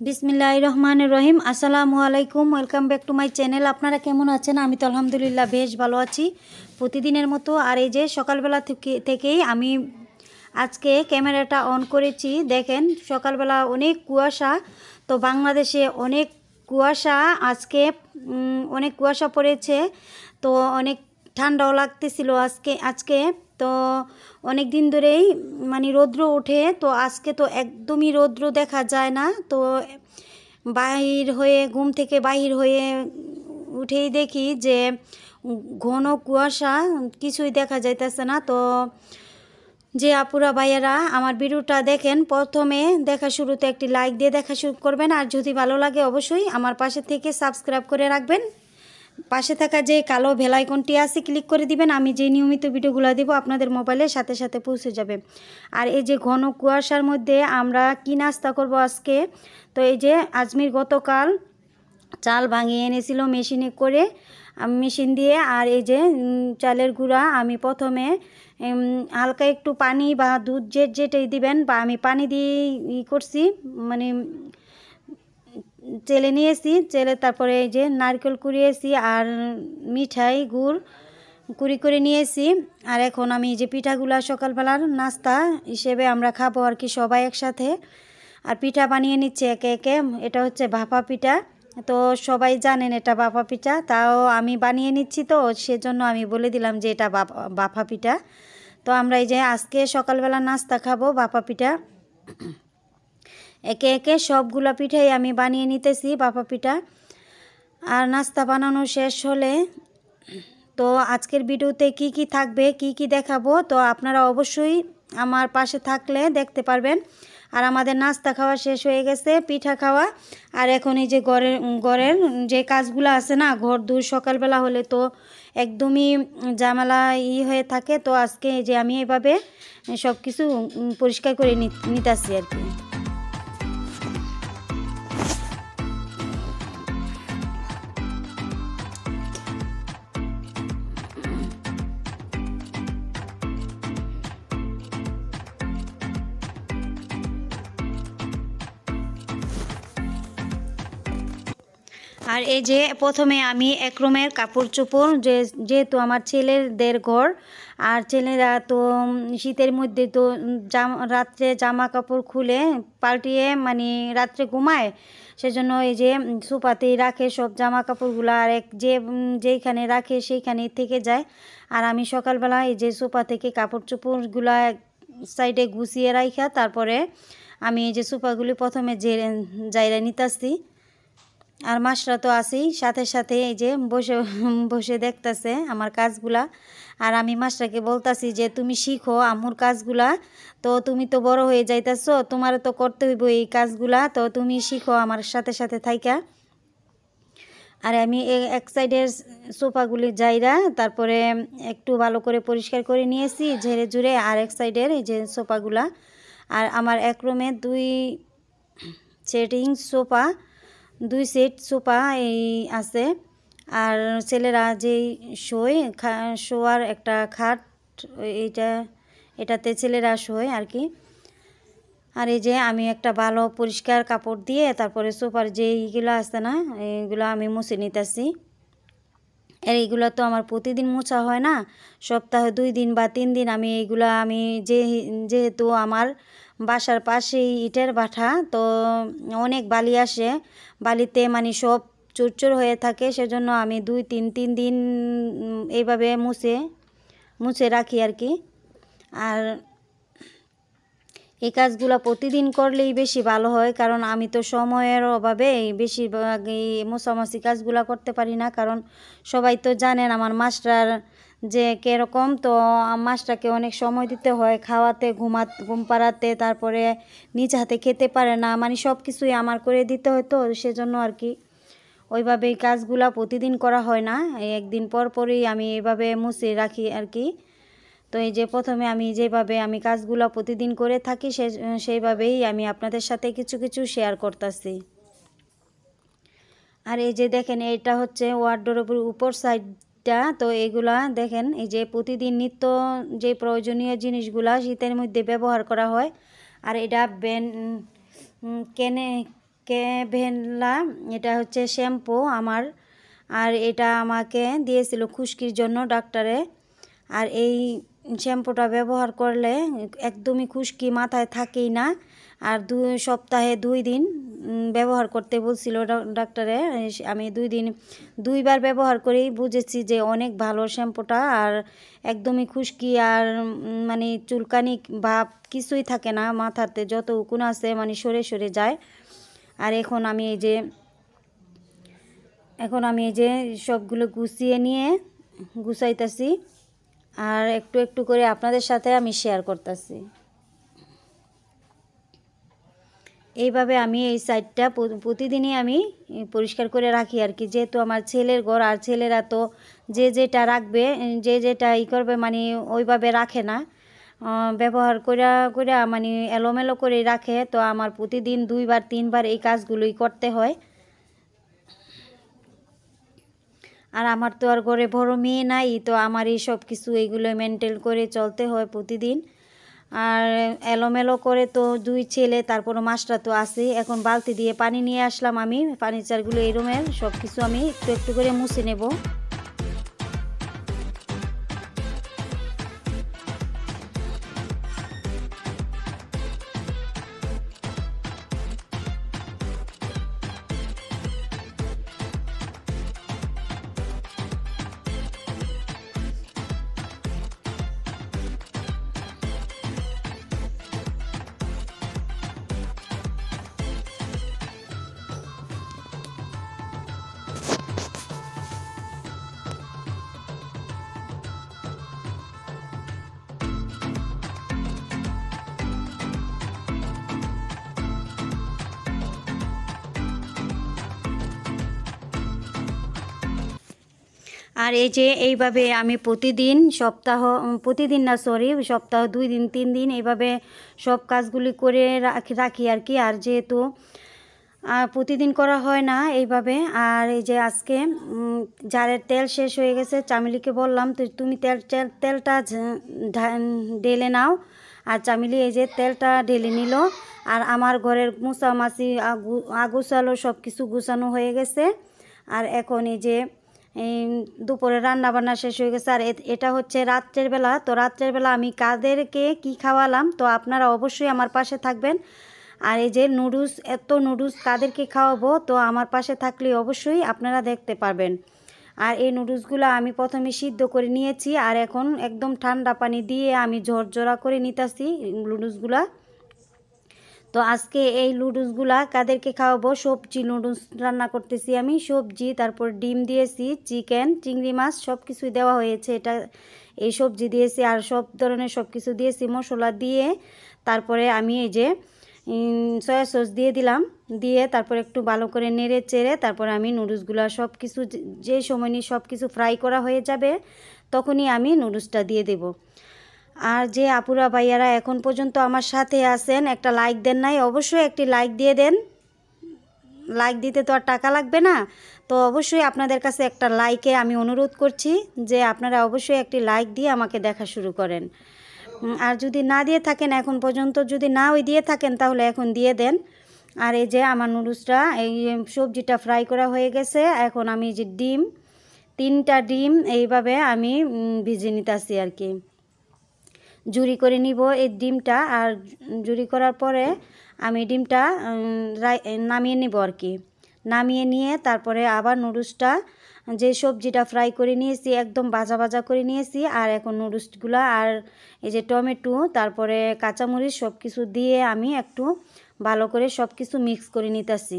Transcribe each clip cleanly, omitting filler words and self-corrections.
বিসমিল্লাহির রহমানির রহিম। আসসালামু আলাইকুম, welcome back to my channel. আপনারা কেমন আছেন? আমি তো আলহামদুলিল্লাহ বেশ ভালো আছি প্রতিদিনের মতো। আর এই যে সকালবেলা থেকেই আমি আজকে ক্যামেরাটা অন করেছি। দেখেন সকালবেলা অনেক কুয়াশা, তো বাংলাদেশে অনেক কুয়াশা আজকে, অনেক কুয়াশা পড়েছে, তো অনেক ঠান্ডাও লাগতেছিল আজকে তো অনেক দিন ধরেই মানে রৌদ্র ওঠে, তো আজকে তো একদমই রৌদ্র দেখা যায় না। তো ঘুম থেকে বাহির হয়ে উঠেই দেখি যে ঘন কুয়াশা, কিছুই দেখা যাইতেছে না। তো যে আপুরা ভাইয়েরা আমার ভিডিওটা দেখেন, প্রথমে দেখা শুরুতে একটি লাইক দিয়ে দেখা শুরু করবেন, আর যদি ভালো লাগে অবশ্যই আমার পাশে থেকে সাবস্ক্রাইব করে রাখবেন। পাশে থাকা যে কালো বেল আইকনটি আছে ক্লিক করে দিবেন, আমি যে নিয়মিত ভিডিওগুলো দেব আপনাদের মোবাইলের সাথে সাথে পৌঁছে যাবে। আর এই যে ঘন কুয়াশার মধ্যে আমরা কি নাস্তা করব আজকে, তো এই যে আজমির গতকাল চাল ভাঙিয়ে এনেছিল মেশিনে করে, মেশিন দিয়ে। আর এই যে চালের গুঁড়া আমি প্রথমে হালকা একটু পানি বা দুধ যেটাই দিবেন, বা আমি পানি দিয়ে করছি, মানে চেলে নিয়েছি, চেলে তারপরে এই যে নারকেল কুড়িয়েছি আর মিঠাই গুড় কুড়ি করে নিয়েছি। আর এখন আমি এই যে পিঠাগুলা সকালবেলার নাস্তা হিসেবে আমরা খাবো আর কি, সবাই একসাথে। আর পিঠা বানিয়ে নিচ্ছে একে একে। এটা হচ্ছে ভাপা পিঠা, তো সবাই জানেন এটা ভাপা পিঠা, তাও আমি বানিয়ে নিচ্ছি, তো সেজন্য আমি বলে দিলাম যে এটা ভাপা পিঠা। তো আমরা এই যে আজকে সকালবেলা নাস্তা খাবো ভাপা পিঠা। একে একে সবগুলা পিঠাই আমি বানিয়ে নিতেছি ভাপা পিঠা। আর নাস্তা বানানো শেষ হলে তো আজকের ভিডিওতে কি কি থাকবে, কি কি দেখাবো, তো আপনারা অবশ্যই আমার পাশে থাকলে দেখতে পারবেন। আর আমাদের নাস্তা খাওয়া শেষ হয়ে গেছে, পিঠা খাওয়া। আর এখন এই যে ঘরের যে কাজগুলো আছে না, ঘর দূর সকালবেলা হলে তো একদমই ঝামেলা হয়ে থাকে। তো আজকে এই যে আমি এভাবে সব কিছু পরিষ্কার করে নিতেছি আর কি। আর এই যে প্রথমে আমি এক রুমের কাপড় চোপড়, যেহেতু আমার ছেলেদের ঘর, আর ছেলেরা তো শীতের মধ্যে তো রাত্রে জামা কাপড় খুলে পাল্টিয়ে মানে রাত্রে ঘুমায়, সেজন্য এই যে সোফাতেই রাখে সব জামা কাপড়গুলো, আর যেইখানে রাখে সেইখানেই থেকে যায়। আর আমি সকালবেলা এই যে সোফা থেকে কাপড় চোপড়গুলো সাইডে গুছিয়ে রাখা, তারপরে আমি এই যে সোফাগুলি প্রথমে জায়গা নিতেছি। আর মাসরা তো আছেই সাথে সাথে, এই যে বসে বসে দেখতেছে আমার কাজগুলা। আর আমি মাসরাকে বলতাছি যে তুমি শিখো আম্মুর কাজগুলা, তো তুমি তো বড় হয়ে যাইতেছো, তোমারও তো করতে হইব এই কাজগুলা, তো তুমি শিখো আমার সাথে সাথে থাইকা। আর আমি এক সাইডের সোফাগুলি জায়রা তারপরে একটু ভালো করে পরিষ্কার করে নিয়েছি ঝেড়ে ঝুড়ে, আর এক সাইডের এই যে সোফাগুলা। আর আমার এক রুমে দুই সেট সোফা এই আছে। আর ছেলেরা যেই শোয়ার একটা খাট, এটাতে ছেলেরা শোয় আর কি। আর এই যে আমি একটা ভালো পরিষ্কার কাপড় দিয়ে তারপরে সোফার যে এইগুলো আছে না, এইগুলো আমি মুছে নিতেছি। আর এইগুলো তো আমার প্রতিদিন মোছা হয় না, সপ্তাহে 2 দিন বা 3 দিন আমি এইগুলো যেহেতু আমার বাসার পাশেই ইটের ভাটা, তো অনেক বালি আসে, বালিতে মানে সব চুরচুর হয়ে থাকে, সেজন্য আমি 2-3 দিন এইভাবে মুছে রাখি আর কি। আর এই কাজগুলো প্রতিদিন করলেই বেশি ভালো হয়, কারণ আমি তো সময়ের অভাবে বেশিরভাগ এই মোছামাছি কাজগুলো করতে পারি না। কারণ সবাই তো জানেন আমার মাস্টার যে কীরকম, তো মাস্টারকে অনেক সময় দিতে হয়, খাওয়াতে ঘুম পাড়াতে, তারপরে নিজ হাতে খেতে পারে না, মানে সব কিছুই আমার করে দিতে হয়, তো সেজন্য আর কি ওইভাবে এই কাজগুলো প্রতিদিন করা হয় না, একদিন পর পরই আমি এইভাবে মুছে রাখি আর কি। তো এই যে প্রথমে আমি যেভাবে আমি কাজগুলো প্রতিদিন করে থাকি সেইভাবেই আমি আপনাদের সাথে কিছু কিছু শেয়ার করতেছি। আর এই যে দেখেন এটা হচ্ছে ওয়ার্ডরোবের উপর সাইডটা, তো এইগুলা দেখেন এই যে প্রতিদিন নিত্য যে প্রয়োজনীয় জিনিসগুলা শীতের মধ্যে ব্যবহার করা হয়। আর এটা ক্যাভেনলা, এটা হচ্ছে শ্যাম্পু আমার। আর এটা আমাকে দিয়েছিল খুশকির জন্য ডাক্তারে। আর এই শ্যাম্পুটা ব্যবহার করলে একদমই খুশকি মাথায় থাকেই না। আর সপ্তাহে 2 দিন ব্যবহার করতে বলছিল ডাক্তারে। আমি 2 দিন 2বার ব্যবহার করেই বুঝেছি যে অনেক ভালো শ্যাম্পুটা। আর একদমই খুশকি আর মানে চুলকানি ভাব কিছুই থাকে না, মাথাতে যত উকুন আছে মানে সরে সরে যায়। আর এখন আমি এই যে সবগুলো গুছিয়ে নিয়ে গুছাইতেছি, আর একটু একটু করে আপনাদের সাথে আমি শেয়ার করতেছি। এইভাবে আমি এই সাইডটা প্রতিদিনই আমি পরিষ্কার করে রাখি আর কি। যেহেতু আমার ছেলের ঘর, আর ছেলেরা তো যে যেটা রাখবে, যে যেটা করবে মানে ওইভাবে রাখে না, ব্যবহার করে মানে এলোমেলো করে রাখে। তো আমার প্রতিদিন 2বার 3বার এই কাজগুলোই করতে হয়। আর আমার তো আর ঘরে বড় মেয়ে নাই, তো আমার এই সব কিছু এইগুলো মেনটেন করে চলতে হয় প্রতিদিন। আর এলোমেলো করে তো 2 ছেলে, তারপর মাছটা তো আছেই। এখন বালতি দিয়ে পানি নিয়ে আসলাম আমি, ফার্নিচারগুলো এই রুমের সব কিছু আমি একটু একটু করে মুছে নেব। আর এই যে এইভাবে আমি প্রতিদিন না সরি, সপ্তাহ 2 দিন 3 দিন এইভাবে সব কাজগুলি করে রাখি আর কি। আর যেহেতু প্রতিদিন করা হয় না এইভাবে। আর এই যে আজকে জারের তেল শেষ হয়ে গেছে, চামেলিকে বললাম তো তুমি তেলটা ঢেলে নাও। আর চামেলি এই যে তেলটা ঢেলে নিল। আর আমার ঘরের মোছামাছি আগুছালো সব কিছু গুছানো হয়ে গেছে। আর এখন এই যে দুপুরে রান্না বান্না শেষ হয়ে গেছে। আর এটা হচ্ছে রাত্রের বেলা। তো রাত্রের বেলা আমি কাদেরকে কি খাওয়ালাম, তো আপনারা অবশ্যই আমার পাশে থাকবেন। আর এই যে এত নুডলস কাদেরকে খাওয়াবো, তো আমার পাশে থাকলে অবশ্যই আপনারা দেখতে পারবেন। আর এই নুডলসগুলো আমি প্রথমে সিদ্ধ করে নিয়েছি, আর এখন একদম ঠান্ডা পানি দিয়ে আমি ঝরঝরা করে নিতেছি নুডলসগুলা। তো আজকে এই নুডলসগুলা কাদেরকে খাওয়াবো, সবজি নুডলস রান্না করতেছি আমি। সবজি, তারপর ডিম দিয়েছি, চিকেন, চিংড়ি মাছ সব কিছুই দেওয়া হয়েছে। এই সবজি দিয়েছি আর সব ধরনের সব কিছু দিয়েছি মশলা দিয়ে। তারপরে আমি এই যে সয়া সস দিয়ে দিলাম, দিয়ে তারপর একটু ভালো করে নেড়ে চেড়ে তারপরে আমি নুডলসগুলো সব কিছু যে সময় নিয়ে সব কিছু ফ্রাই করা হয়ে যাবে তখনই আমি নুডলসটা দিয়ে দেব। আর যে আপুরা ভাইয়ারা এখন পর্যন্ত আমার সাথে আছেন, একটা লাইক দেন নাই, অবশ্যই একটি লাইক দিয়ে দেন। লাইক দিতে তো আর টাকা লাগবে না, তো অবশ্যই আপনাদের কাছে একটা লাইকে আমি অনুরোধ করছি যে আপনারা অবশ্যই একটি লাইক দিয়ে আমাকে দেখা শুরু করেন। আর যদি না দিয়ে থাকেন এখন পর্যন্ত, যদি না দিয়ে থাকেন তাহলে এখন দিয়ে দেন। আর এই যে আমার নুডলসটা এই সবজিটা ফ্রাই করা হয়ে গেছে। এখন আমি যে 3টা ডিম এইভাবে আমি ভিজিয়ে নিতেছি আর কি, জুড়ি করে নিব এই ডিমটা। আর জুড়ি করার পরে আমি ডিমটা নামিয়ে নিব আর কি। নামিয়ে নিয়ে তারপরে আবার নুডলসটা যে সবজিটা ফ্রাই করে নিয়েছি একদম ভাজা ভাজা করে নিয়েছি। আর এখন নুডলসগুলো আর এই যে টমেটো, তারপরে কাঁচামরিচ সব কিছু দিয়ে আমি একটু ভালো করে সব কিছু মিক্স করে নিতেছি।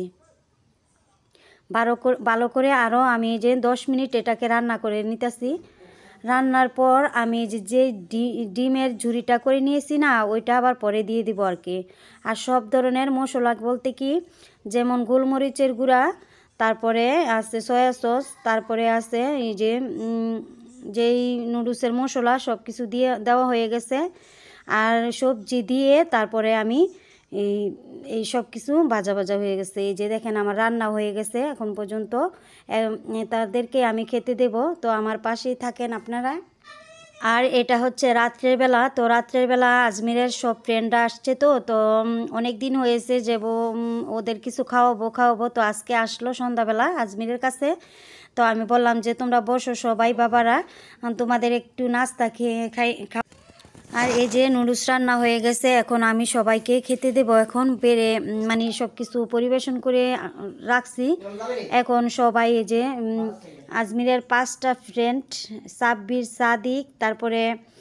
ভালো করে আরও আমি যে 10 মিনিট এটাকে রান্না করে নিতেছি। রান্নার পর আমি যে ডিমের ঝুড়িটা করে নিয়েছি না, ওইটা আবার পরে দিয়ে দিব আর কি। আর সব ধরনের মশলা বলতে কি, যেমন গোলমরিচের গুঁড়া, তারপরে আছে সয়া সস, তারপরে আছে এই যে যেই নুডলসের মশলা সব কিছু দিয়ে দেওয়া হয়ে গেছে। আর সবজি দিয়ে তারপরে আমি এই সব কিছু ভাজা ভাজা হয়ে গেছে। এই যে দেখেন আমার রান্না হয়ে গেছে এখন পর্যন্ত। তাদেরকে আমি খেতে দেব, তো আমার পাশেই থাকেন আপনারা। আর এটা হচ্ছে রাত্রের বেলা। তো রাত্রের বেলা আজমিরের সব ফ্রেন্ডরা আসছে, তো তো অনেক দিন হয়েছে যে ওদের কিছু খাওয়াবো। তো আজকে আসলো সন্ধ্যাবেলা আজমিরের কাছে। তো আমি বললাম যে তোমরা বসো সবাই বাবারা, তোমাদের একটু নাস্তা খাই। আর এই যে নুডলস রান্না হয়ে গেছে, এখন আমি সবাইকে খেতে দেবো। এখন বেড়ে মানে সব কিছু পরিবেশন করে রাখছি। এখন সবাই এই যে আজমিরের 5টা ফ্রেন্ড, সাব্বির, সাদিক, তারপরে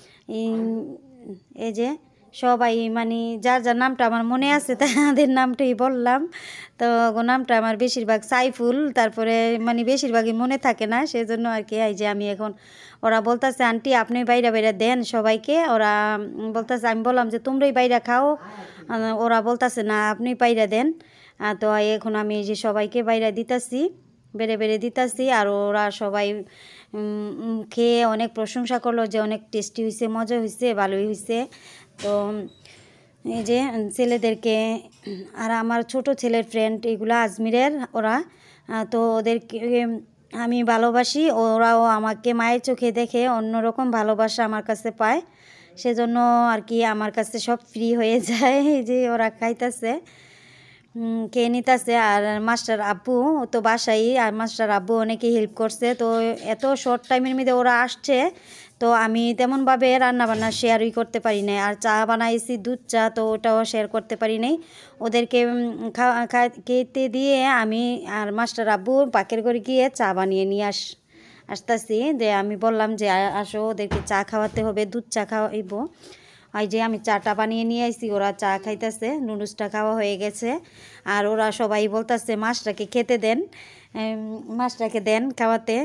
এই যে সবাই মানে যার যার নামটা আমার মনে আছে তাদের নামটাই বললাম। তো নামটা আমার বেশিরভাগ সাইফুল, তারপরে মানে বেশিরভাগই মনে থাকে না, সেজন্য আর কি। এই যে আমি এখন ওরা বলতেছে আন্টি আপনি বাইরে বাইরে দেন সবাইকে। ওরা বলতেছে, আমি বললাম যে তোমরাই বাইরে খাও। ওরা বলতেছে না আপনি বাইরে দেন। তো এখন আমি এই যে সবাইকে বাইরে দিতেছি, বেড়ে দিতেছি। আর ওরা সবাই খেয়ে অনেক প্রশংসা করলো যে অনেক টেস্টি হয়েছে, মজা হয়েছে, ভালোই হয়েছে। তো এই যে ছেলেদেরকে, আর আমার ছোট ছেলের ফ্রেন্ড এগুলো আজমিরের ওরা, তো ওদেরকে আমি ভালোবাসি, ওরাও আমাকে মায়ের চোখে দেখে অন্যরকম ভালোবাসা আমার কাছে পায়। সেজন্য আর কি আমার কাছে সব ফ্রি হয়ে যায়। এই যে ওরা খাইতেছে, খেয়ে নিতেছে। আর মাস্টার আব্বু তো বাসায়, আর মাস্টার আব্বু অনেকে হেল্প করছে। তো এত শর্ট টাইমের মধ্যে ওরা আসছে, তো আমি তেমনভাবে রান্নাবান্না শেয়ারই করতে পারি নাই। আর চা বানাইছি, দুধ চা, তো ওটাও শেয়ার করতে পারি নাই। ওদেরকে খেতে দিয়ে আমি আর মাস্টার আব্বু পাকের করে গিয়ে চা বানিয়ে নিয়ে আসতেছি। যে আমি বললাম যে আসো ওদেরকে চা খাওয়াতে হবে, দুধ চা খাওয়াইব। ওই যে আমি চাটা বানিয়ে নিয়ে আসছি, ওরা চা খাইতেছে, নুডলসটা খাওয়া হয়ে গেছে। আর ওরা সবাই বলতেছে মাছটাকে খেতে দেন, মাছটাকে দেন খাওয়াতে।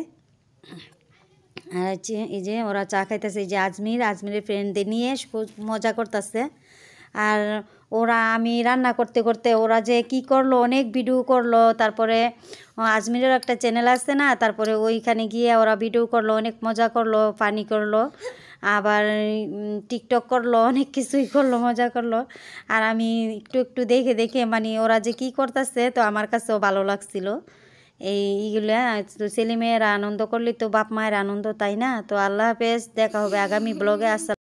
আর এই যে ওরা চা খাইতেছে, এই যে আজমিরের ফ্রেন্ডদের নিয়ে খুব মজা করতেছে। আর ওরা আমি রান্না করতে করতে ওরা যে কি করলো, অনেক ভিডিও করলো। তারপরে আজমিরের একটা চ্যানেল আছে না, তারপরে ওইখানে গিয়ে ওরা ভিডিও করলো, অনেক মজা করলো, ফানি করলো, আবার টিকটক করলো, অনেক কিছুই করলো, মজা করলো। আর আমি একটু একটু দেখে দেখে মানে ওরা যে কি করতেছে, তো আমার কাছেও ভালো লাগছিল। এইগুলা তো ছেলেমেয়েরা আনন্দ করলে তো বাপ মায়ের আনন্দ, তাই না? তো আল্লাহ হাফেজ, দেখা হবে আগামী ব্লগে।